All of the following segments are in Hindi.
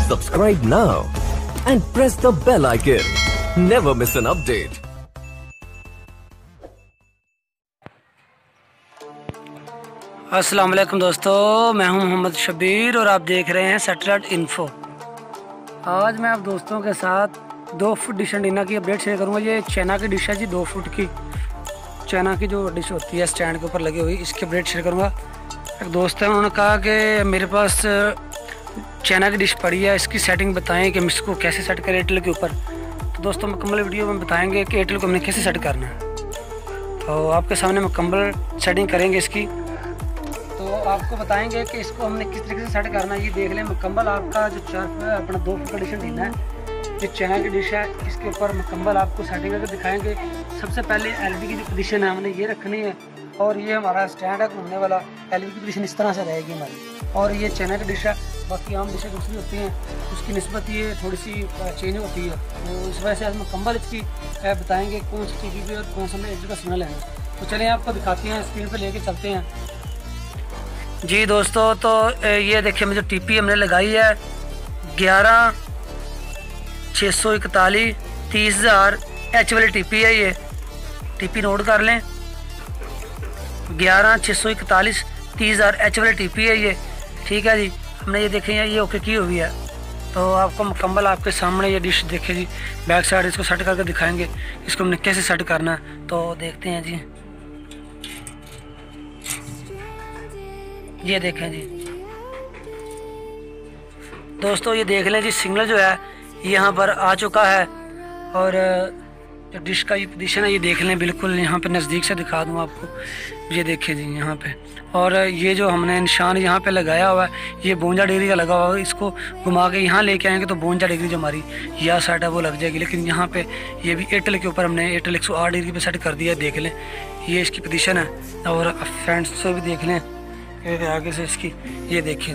Subscribe now and press the bell icon. Never miss an update. अस्सलाम वालेकुम दोस्तों, मैं हूं मोहम्मद शबीर और आप देख रहे हैं सैटेलाइट इन्फो। आज मैं आप दोस्तों के साथ 2 फुट डिश एंटीना की अपडेट शेयर करूंगा। ये चाइना की डिश है जी, 2 फुट की चाइना की जो डिश होती है स्टैंड के ऊपर लगी हुई, इसकी अपडेट शेयर करूंगा। एक दोस्त है, उन्होंने कहा कि मेरे पास चाइना की डिश पड़ी है, इसकी सेटिंग बताएं कि हम इसको कैसे सेट करें एयरटेल के ऊपर। तो दोस्तों मुकम्मल वीडियो में बताएंगे कि एयरटेल को हमने कैसे सेट करना है। तो आपके सामने मुकम्मल सेटिंग करेंगे इसकी, तो आपको बताएंगे कि इसको हमने किस तरीके से सेट करना है। ये देख लें मुकम्मल आपका जो अपना 2 फुट का डिश एंटीना है, ये चाइना की डिश है, इसके ऊपर मुकम्मल आपको सेटिंग करके दिखाएंगे। सबसे पहले एलबी की जो पोजीशन है हमने ये रखनी है, और ये हमारा स्टैंड है घूमने वाला। एलबी की पोजीशन इस तरह से रहेगी हमारी, और ये चाइना की डिश है। बाकी आम डिशें दूसरी होती हैं, उसकी निस्बत ये थोड़ी सी चेंज होती है, तो इस वजह से हम मुकम्मल इसकी बताएँगे कौन सी टीवी पे और कौन सा एयरटेल का सिग्नल है। तो चलिए आपको दिखाते हैं, स्क्रीन पर लेके चलते हैं जी दोस्तों। तो ये देखिए मुझे टीपी हमने लगाई है 11,641 30,000 एच वाली टीपी है। ये टीपी नोट कर लें, 11,641 30,000 एच वाली टीपी है ये, ठीक है जी। हमने ये देखें ये ओके की हुई है। तो आपको मुकम्मल आपके सामने ये डिश देखे जी, बैक साइड इसको सेट करके दिखाएंगे इसको हमने कैसे सेट करना है। तो देखते हैं जी, ये देखें जी दोस्तों, ये देख लें जी सिग्नल जो है यहाँ पर आ चुका है, और जो डिश का ये पोजीशन है ये देख लें, बिल्कुल यहाँ पे नज़दीक से दिखा दूँ आपको। ये देखें जी यहाँ पे, और ये जो हमने निशान यहाँ पे लगाया हुआ है ये 52 डिग्री का लगा हुआ है। इसको घुमा के यहाँ लेके आएंगे तो 52 डिग्री जो हमारी यह साइड है वो लग जाएगी। लेकिन यहाँ पे ये भी एयरटेल के ऊपर हमने एयरटेल 108 डिग्री पे सेट कर दिया है। देख लें ये इसकी पोजीशन है, और फ्रेंड्स से भी देख लें आगे से इसकी, ये देखें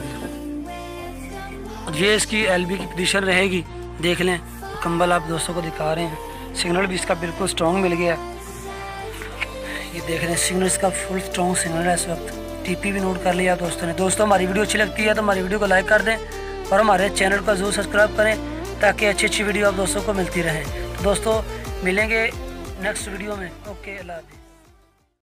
ये इसकी एलबी की पोजीशन रहेगी। देख लें मुकम्मल आप दोस्तों को दिखा रहे हैं, सिग्नल भी इसका बिल्कुल स्ट्रॉन्ग मिल गया। ये देख रहे हैं सिग्नल इसका फुल स्ट्रॉन्ग सिग्नल है इस वक्त। टीपी भी नोट कर लिया दोस्तों ने। दोस्तों हमारी वीडियो अच्छी लगती है तो हमारी वीडियो को लाइक कर दें, और हमारे चैनल को ज़रूर सब्सक्राइब करें ताकि अच्छी अच्छी वीडियो आप दोस्तों को मिलती रहे। तो दोस्तों मिलेंगे नेक्स्ट वीडियो में। ओके, अल्लाह हाफ़िज़।